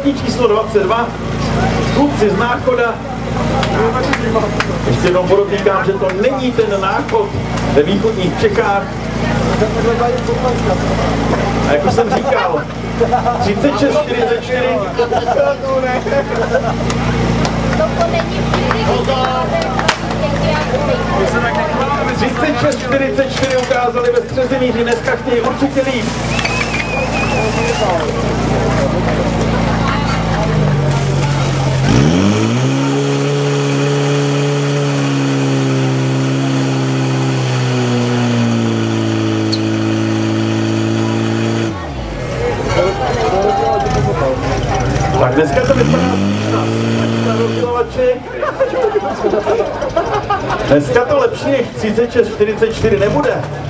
startní číslo 22, kluci z Náchoda. Ještě jednou podotýkám, že to není ten Náchod ve východních Čechách. A jako jsem říkal, 36-44. To není 36-44 ukázali ve Střezimíři, dneska chtějí určitě líp. Tak dneska to vypadá na rozdělovači. Dneska to lepší než 36-44 nebude.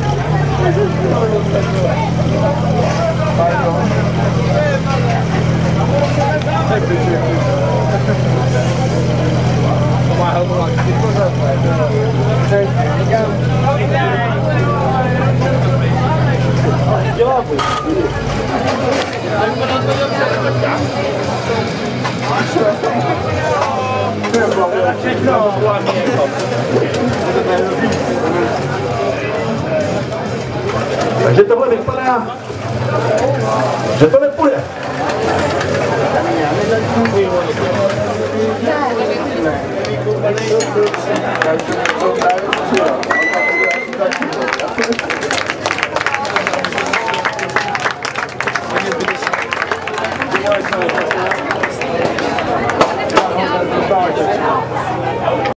Takže tohle vypadá, že to nepůjde.